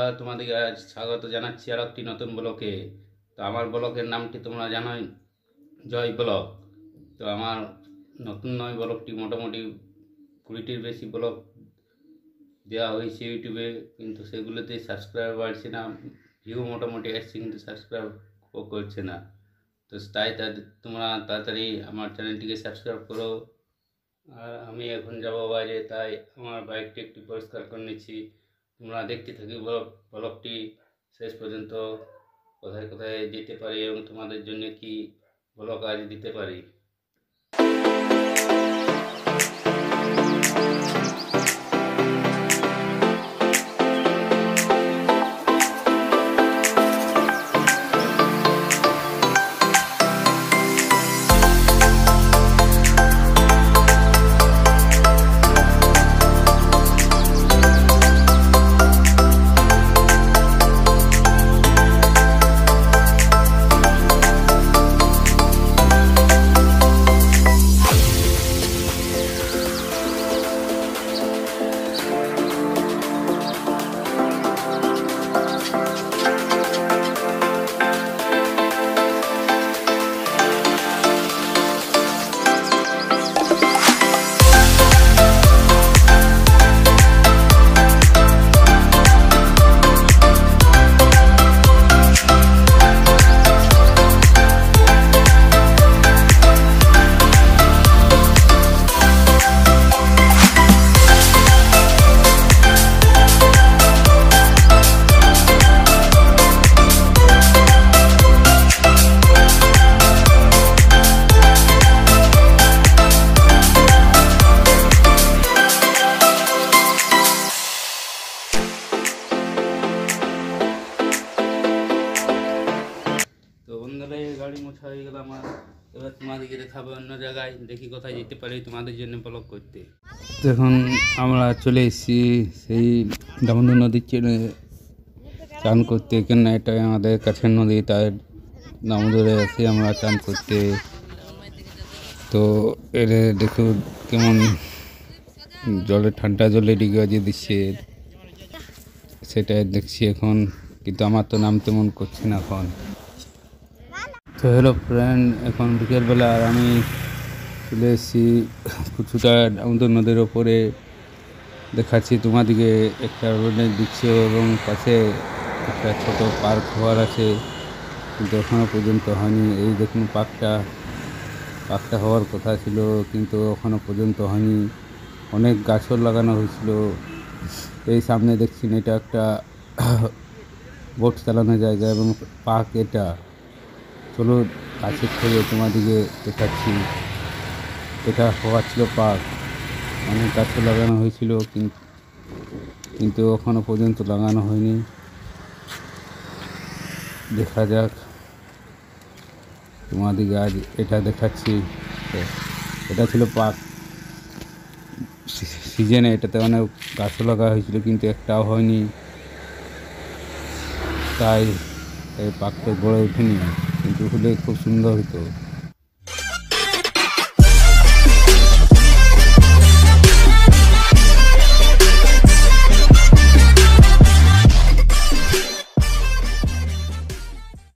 তোমাদেরকে আজ স্বাগত জানাচ্ছি আর একটি নতুন ব্লকে। তো আমার ব্লকের নামটি তোমরা জানোই, জয় ব্লক। তো আমার নতুন নয় ব্লকটি, মোটামুটি 20টির বেশি ব্লক দেওয়া হয়েছে ইউটিউবে, কিন্তু সেগুলোতে সাবস্ক্রাইব বাড়ছে না, ভিউ মোটামুটি আসছে কিন্তু সাবস্ক্রাইব করছে না। তো তাই তোমরা তাড়াতাড়ি আমার চ্যানেলটিকে সাবস্ক্রাইব করো। আর আমি এখন যাব বাইরে, তাই আমার বাইকটি একটু পরিষ্কার করে নিচ্ছি। তোমরা দেখতে থাকি ব্লগটি শেষ পর্যন্ত, কোথায় কোথায় যেতে পারি এবং তোমাদের জন্য কি ব্লগ আজ দিতে পারি। তো বন্ধুরা, গাড়ি মোছা হয়ে গেল আমার। এবার তোমাদেরকে দেখাবো অন্য জায়গায়, দেখি কোথায় যেতে পারি তোমাদের জন্য ব্লগ করতে। এখন আমরা চলে এসেছি সেই দামোদর নদীর চান করতে, কেন এটাই আমাদের কাছের নদী, তাই দামোদরে এসে আমরা চান করতে। তো এর দেখুন কেমন জলে, ঠান্ডা জলে ডিগে বাজিয়ে দিচ্ছে, সেটাই দেখছি এখন, কিন্তু আমার তো নামতে মন করছে না এখন। তো হ্যালো ফ্রেন্ড, এখন বিকেলবেলা আর আমি চলে এসেছি কিছুটা দামোদর নদীর ওপরে। দেখাচ্ছি তোমাদিকে একটা রোডের দৃশ্য এবং পাশে একটা ছোট পার্ক হওয়ার আছে, কিন্তু এখনও পর্যন্ত হয়নি। এই দেখুন পার্কটা হওয়ার কথা ছিল, কিন্তু এখনও পর্যন্ত হয়নি। অনেক গাছও লাগানো হয়েছিল। এই সামনে দেখছেন এটা একটা বোট চালানোর জায়গা এবং পার্ক এটা। চলো কাছের থেকে তোমাদিকে দেখাচ্ছি। এটা হওয়ার ছিল পার্ক, অনেক গাছও লাগানো হয়েছিল, কিন্তু এখনও পর্যন্ত লাগানো হয়নি। দেখা যাক, তোমাদিকে আজ এটা দেখাচ্ছি। এটা ছিল পার্ক সিজনে, এটাতে অনেক গাছও লাগা হয়েছিল, কিন্তু একটাও হয়নি, তাই এই পার্কটা গড়ে ওঠেনি, কিন্তু হলে খুব সুন্দর হতো।